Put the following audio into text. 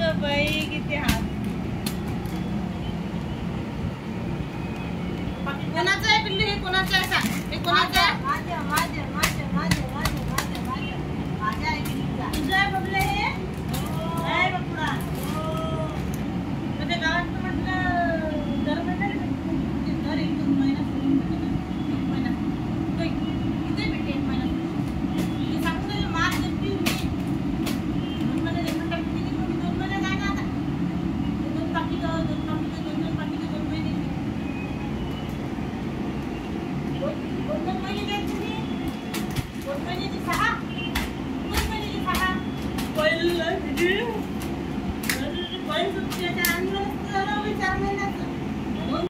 अगं बाई किती हात. कोणाचं आहे पिल्लू हे? कोणाचं आहे सांग? हे कोणाचं आहे? माझ्या माझ्या माझ्या माझ्या माझ्या माझ्या माझ्या माझ्या आहे पिल्लूचा. तुझं आहे बबले हे? आहे बकुळा. म्हणजे गावात म्हटलं दर महिन्याला दर 1-2 महिना सोडून एक महिना किती भेटते 1 महिना ते सांगून राहिले मार्च एप्रिल मे 2 महिने देखील टाकते की 2 महिने नाही ना आता 2 बाकी 2 बाकी 2 महिने 2 महिने द्यायचे तुम्ही 2 महिन्याची 6 2 महिन्याची 6 पहिलं किती पहिलं